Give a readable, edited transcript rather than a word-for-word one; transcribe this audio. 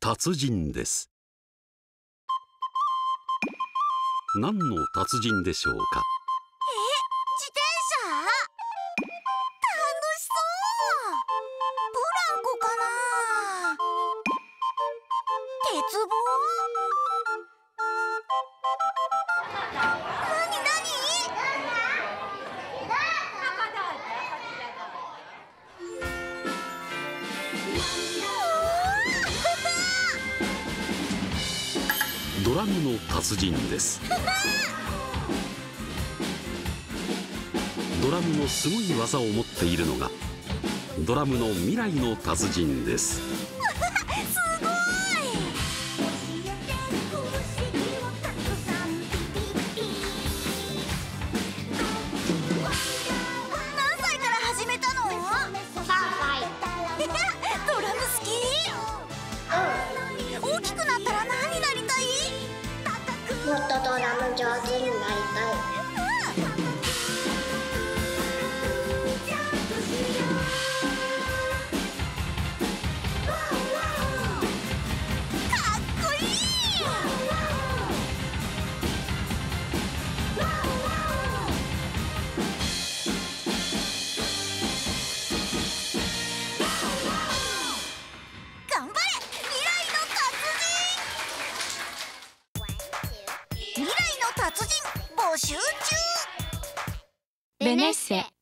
達人です。何の達人でしょうか。 自転車？楽しそう。ブランコかな。鉄棒？なになに？ ドラムの達人です。ドラムのすごい技を持っているのがドラムの未来の達人です。 すごい。何歳から始めたの？3歳。ドラム好き？大きくなったら何になりたい？ もっとドラム上手になりたい。 未来の達人募集中。 ベネッセ。